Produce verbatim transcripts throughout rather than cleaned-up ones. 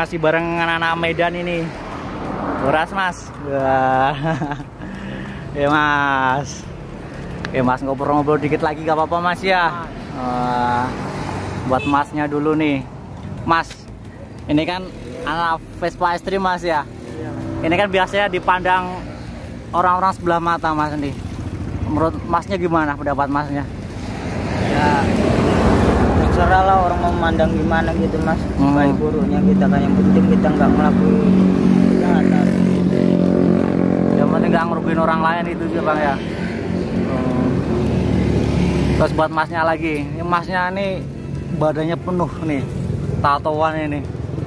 masih bareng anak-anak Medan ini. Beras mas. Wah. Ya mas. Ya mas, ngobrol-ngobrol dikit lagi gak apa-apa mas ya. Wah. Buat masnya dulu nih. Mas, ini kan anak Vespa Extreme mas ya. Ini kan biasanya dipandang orang-orang sebelah mata mas nih. Menurut masnya gimana pendapat masnya? Ya terserah lah orang mau memandang gimana gitu mas. Hmm. Baik buruknya kita kan, yang penting kita nggak ngelakuin kejahatan. Yang penting nggak ngerugiin orang lain itu juga bang ya. Hmm. Terus buat masnya lagi, ini masnya nih badannya penuh nih, tatoan ini.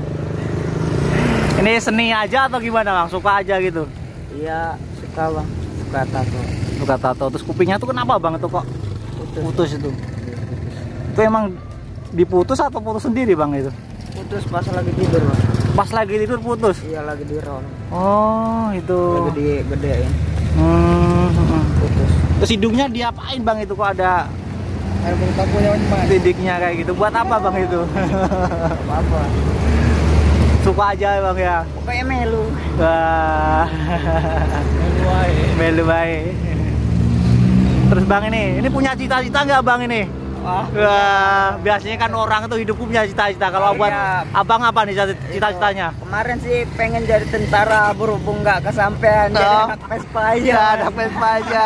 Ini seni aja atau gimana bang? Suka aja gitu? Iya suka bang, suka tato. Suka tato. Terus kupingnya tuh kenapa bang itu kok putus, putus itu? Itu emang diputus atau putus sendiri bang itu? Putus pas lagi tidur bang. Pas lagi tidur putus? Iya lagi di roll. Oh itu. Lagi digedein. Hmm, putus. Terus hidungnya diapain bang itu kok ada air punya tidiknya kayak gitu? Buat apa bang itu? Apa? Suka aja bang ya? Pokoknya melu. Wah. Melu baik. Melu baik. Terus bang ini, ini punya cita-cita nggak bang ini? Wah, Wah, biasanya kan orang tuh hidup punya cita-cita. Kalau buat ya, abang apa nih cita-citanya? Kemarin sih pengen jadi tentara, berhubung nggak kesampean. Oh. Jadi anak Vespa aja. Ya, anak Vespa aja.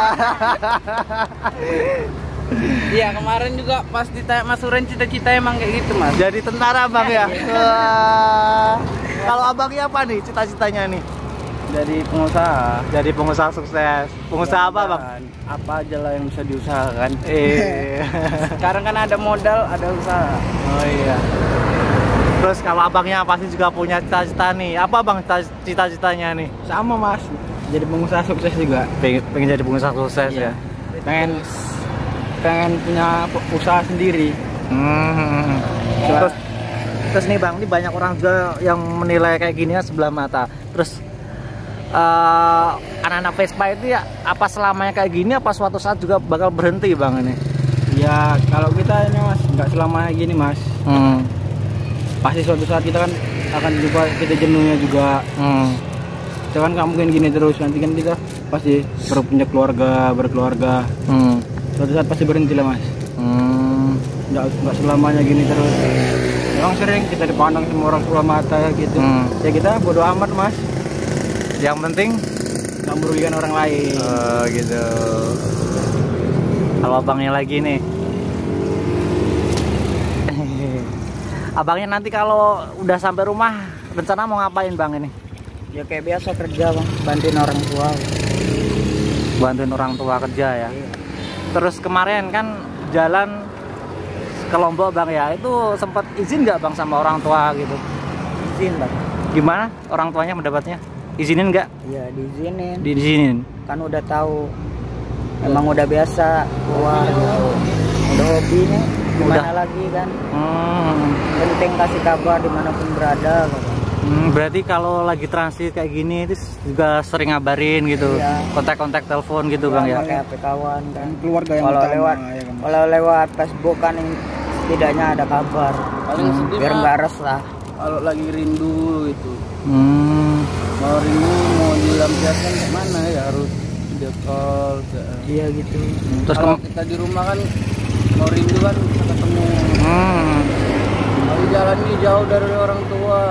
Iya, kemarin juga pas ditanya Mas Uren cita-cita emang kayak gitu mas. Jadi tentara bang ya? Wah. Kalau abangnya apa nih cita-citanya nih? Jadi pengusaha. Jadi pengusaha sukses. Pengusaha apa bang? Apa aja lah yang bisa diusahakan. Eh. Sekarang kan ada modal, ada usaha. Oh iya. Terus kalau abangnya pasti juga punya cita-cita nih. Apa bang cita-citanya nih? Sama mas. Jadi pengusaha sukses juga. Pengen, pengen jadi pengusaha sukses iya. Ya. Pengen pengen punya usaha sendiri. Hmm. Terus, terus nih bang, ini banyak orang juga yang menilai kayak gini ya sebelah mata. Terus uh, anak-anak Vespa itu ya apa selamanya kayak gini? Apa suatu saat juga bakal berhenti bang ini? Ya kalau kita ini mas nggak selamanya gini mas. Hmm. Pasti suatu saat kita kan akan juga kita jenuhnya juga. Hmm. Kita kan nggak mungkin gini terus, nanti kan kita pasti berpunya keluarga, berkeluarga. Hmm. Suatu saat pasti berhenti lah mas. Hmm. Nggak, nggak selamanya gini terus. Memang sering kita dipandang sama orang sebelah mata gitu. Hmm. Ya kita bodo amat mas. Yang penting nggak merugikan orang lain. Oh gitu. Kalau abangnya lagi nih, abangnya nanti kalau udah sampai rumah rencana mau ngapain bang ini? Ya kayak biasa kerja bang, bantuin orang tua. Bantuin orang tua kerja ya. Iya. Terus kemarin kan jalan ke Lombok bang ya, itu sempat izin nggak bang sama orang tua gitu? Izin bang. Gimana orang tuanya mendapatnya? Izinin nggak? Iya diizinin. Diizinin. Kan udah tahu, emang udah biasa keluar gitu. Udah hobinya, gimana udah. Lagi kan? Hmm. Penting kasih kabar dimanapun berada. Gitu. Hmm, berarti kalau lagi transit kayak gini itu juga sering ngabarin gitu, kontak-kontak iya. Telepon gitu ya, bang ya? Pakai H P kawan kan. Keluarga yang kalau utama, lewat, ya, kan, kalau lewat Facebook kan setidaknya ada kabar. Hmm. Biar nggak resah. Kalau lagi rindu itu, hmm. mau rindu mau dilampiaskan ke mana ya harus video call. Iya gitu. Hmm. Terus kalau kita di rumah kan mau rindu kan bisa ketemu. Hmm. Kalau jalan ini jauh dari orang tua.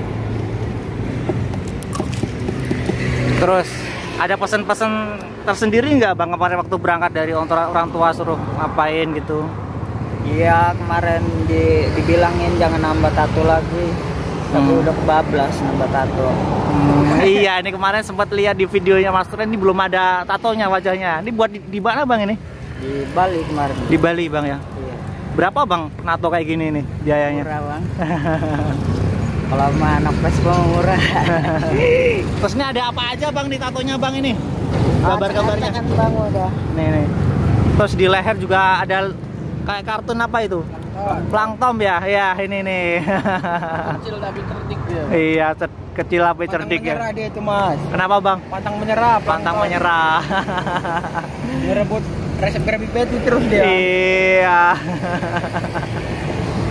Terus ada pesan-pesan tersendiri nggak bang kemarin waktu berangkat dari orang tua suruh ngapain gitu? Iya kemarin di, dibilangin jangan nambah tato lagi, tapi hmm. udah kebablas nambah tato. Hmm. Iya ini kemarin sempat lihat di videonya Mas Turen, ini belum ada tatonya wajahnya. Ini buat di, di mana bang ini? Di Bali kemarin. Di Bali bang ya? Iya. Berapa bang nato kayak gini nih biayanya? Murah bang. Kalau sama anak Vespa murah. Terus ini ada apa aja bang di tatonya bang ini? Kabar-kabarnya kan bang udah. Nih nih. Terus di leher juga ada kayak kartun apa itu? Plankton ya? Ya ini nih. Kecil tapi cerdik dia. Iya kecil tapi cerdik ya. Menyerah dia itu mas. Kenapa bang? Pantang menyerah. Pantang menyerah. Dia rebut resep Krabby Patty terus dia. Iya.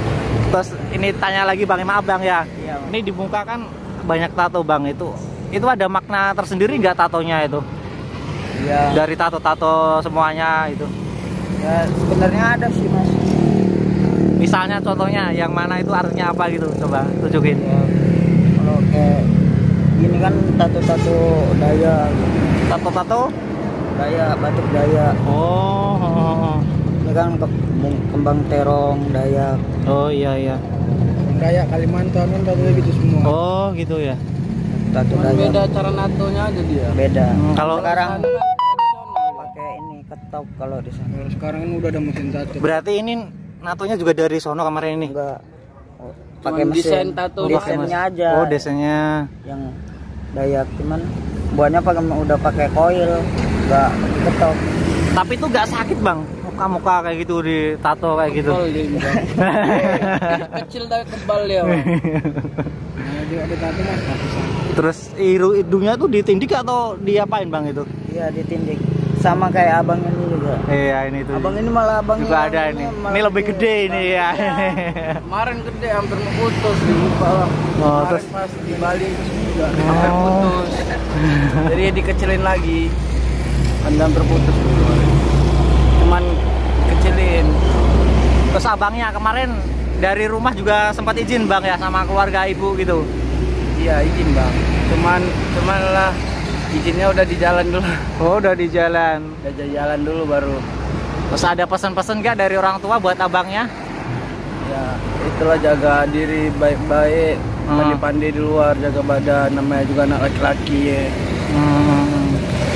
Terus ini tanya lagi Bang, maaf Bang ya. Iya, Bang. Ini di muka kan banyak tato Bang, itu itu ada makna tersendiri nggak tatonya itu? Iya. Dari tato-tato semuanya itu. Ya sebenarnya ada sih Mas. Misalnya contohnya yang mana itu artinya apa gitu, coba tunjukin. Ya, kalau kayak gini kan tato-tato Daya. Tato-tato? Daya, batik Daya. Oh. Ini kan ke- kembang terong Dayak. Oh iya iya. Dayak Kalimantan kan tatonya gitu semua. Oh gitu ya. Tato Cuman Dayak. beda cara natonya aja dia. Beda. Hmm, kalau sekarang Tradisional. pakai ini ketok kalau di sana. Kalau sekarang kan udah ada mesin tato. berarti ini natonya juga dari sono kemarin ini. Enggak. Oh, Cuman pakai mesin. desain tato doang, Desainnya aja. Oh, desainnya. Yang Dayak cuman buahnya pakai udah pakai koil, enggak pakai ketok. Tapi itu nggak sakit Bang, muka-muka kayak gitu di tato kayak gitu. Tebal dia, Bang. Kecil tapi tebal dia, Bang. Nah, dia ada tato Mas. Terus iru hidungnya tuh ditindik atau diapain Bang itu? Iya ditindik. Sama kayak abang ini juga. Iya ini tuh. Abang ini malah abang juga yang ada ini. malah Ini lebih gede ini ya. Kemarin gede hampir mau putus di muka, Bang. Oh, Kemarin terus? pas di Bali juga hampir Oh. putus. Jadi dikecilin lagi. Kan hampir putus. Cuman kecilin. Terus abangnya kemarin dari rumah juga sempat izin Bang ya sama keluarga ibu gitu. Iya izin Bang. Cuman cuman lah izinnya udah di jalan dulu. Oh udah di jalan. Udah di jalan dulu baru. Terus ada pesan-pesan nggak dari orang tua buat abangnya? Ya itulah jaga diri baik-baik. Hmm. Pandai-pandai di luar, jaga badan. Namanya juga anak laki-laki ya. Hmm.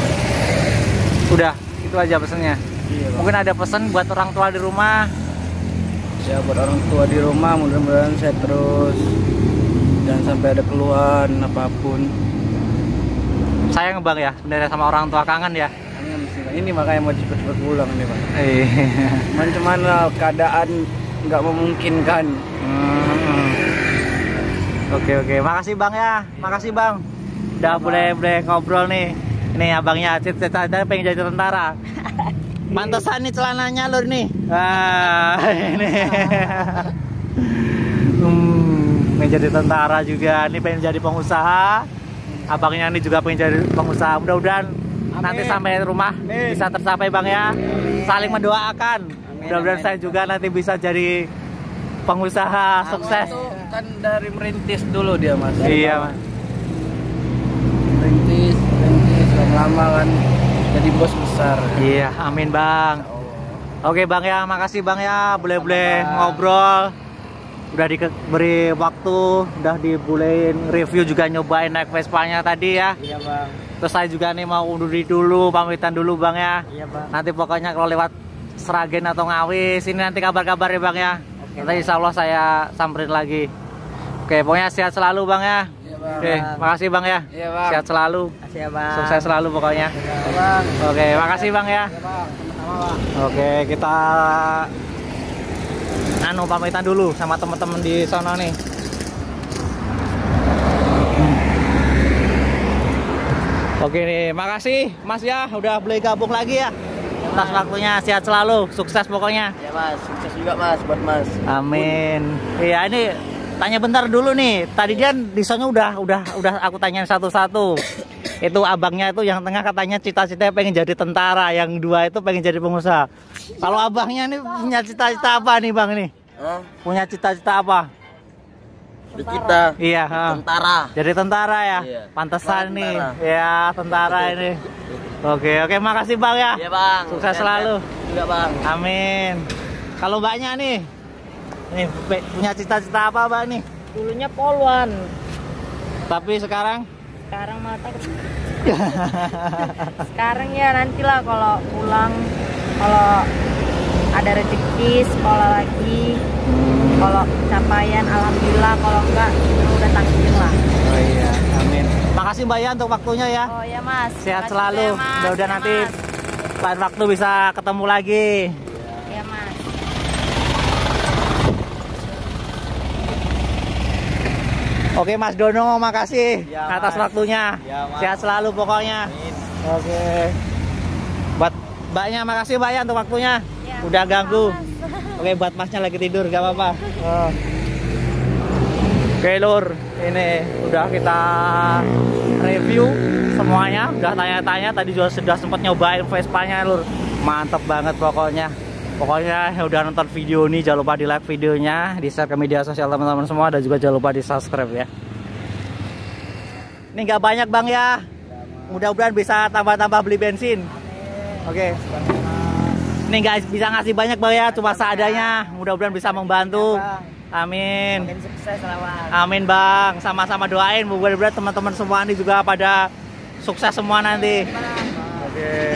Udah itu aja pesannya. Iya Bang. Mungkin ada pesan buat orang tua di rumah. Ya buat orang tua di rumah mudah-mudahan saya terus jangan sampai ada keluhan apapun. Sayang Bang ya, sebenarnya sama orang tua kangen ya. Ini makanya mau cepet-cepet pulang nih Bang. Iya. Cuman cuman lah keadaan nggak memungkinkan. Hmm. Oke oke, makasih Bang ya, makasih Bang. Udah boleh boleh ngobrol nih. Ini abangnya cita-cita pengen jadi tentara. Pantesan nih celananya lur nih. Wah ini. Hmm, pengen jadi tentara juga. Nih pengen jadi pengusaha. Abangnya ini juga pengen jadi pengusaha. Mudah-mudahan nanti sampai rumah Amin. bisa tercapai Bang ya. Saling mendoakan. Mudah-mudahan saya juga nanti bisa jadi pengusaha sukses. Itu kan dari merintis dulu dia Mas. Iya Mas. Merintis, merintis lama-lama kan jadi bos besar. Iya, amin Bang. Oke Bang ya, makasih Bang ya, boleh-boleh ngobrol. Udah diberi waktu, udah dibolehin review juga nyobain naik Vespa-nya tadi ya. Iya Bang. Terus saya juga nih mau undur diri dulu, pamitan dulu Bang ya. Iya Bang. Nanti pokoknya kalau lewat Sragen atau Ngawis, ini nanti kabar-kabar ya Bang ya. Oke, Nanti insya Allah saya samperin lagi. Oke, pokoknya sehat selalu Bang ya. Iya Bang. Oke, makasih Bang ya. Iya Bang. Sehat selalu, Makasih ya Bang. sukses selalu pokoknya. Iya Bang. Oke, makasih Bang ya. Iya Bang. Sama-sama Bang. Oke, kita anu pamitan dulu sama teman-teman di sana nih. Oke nih, makasih Mas ya udah boleh gabung lagi ya. Atas waktunya, sehat selalu, sukses pokoknya. Ya Mas, sukses juga Mas buat Mas. Amin. Iya, ini tanya bentar dulu nih. Tadi kan di sana udah udah udah aku tanyain satu-satu. Itu abangnya itu yang tengah katanya cita-citanya pengen jadi tentara, yang dua itu pengen jadi pengusaha. Kalau abangnya nih punya cita-cita apa nih Bang nih? Hah? Punya cita-cita apa? Di kita Iya, ha. tentara. Jadi tentara ya. Iya. Pantesan Tentara. nih. Ya, tentara ini. Oke, oke, makasih Bang ya. Iya Bang. Sukses selalu. Juga Bang. Amin. Kalau Mbaknya nih, nih pe- punya cita-cita apa Mbak nih? Dulunya poluan, Tapi sekarang sekarang malah takut. Sekarang ya nantilah kalau pulang, kalau ada rezeki sekolah lagi, kalau capaian alhamdulillah, kalau enggak ya udah takdir lah. Oh iya, amin. Makasih Mbak ya untuk waktunya ya. Oh ya Mas. Sehat Makasih selalu. ya, Mas. Mudah-mudahan Ya, nanti Mas. lain waktu bisa ketemu lagi. Ya Mas. Oke Mas Dono, makasih Ya, atas Mas. waktunya. Ya, Mas. Sehat selalu pokoknya. Oke. Buat Mbaknya makasih Mbak ya untuk waktunya. Ya, Udah ganggu. Mas. Oke, buat Masnya lagi tidur, gak apa-apa. Oh. Oke lur, ini udah kita review semuanya, udah tanya-tanya, tadi juga sudah sempat nyobain Vespa-nya lur. Mantap banget pokoknya. Pokoknya udah nonton video ini jangan lupa di like videonya, di share ke media sosial teman-teman semua, dan juga jangan lupa di subscribe ya. Ini nggak banyak bang ya, mudah-mudahan bisa tambah-tambah beli bensin. Oke. Ini nggak bisa ngasih banyak bang ya, cuma seadanya. Mudah-mudahan bisa membantu. Amin. Sukses lawan. Amin bang, sama-sama doain mudah-mudahan teman-teman semua ini juga pada sukses semua nanti. Oke.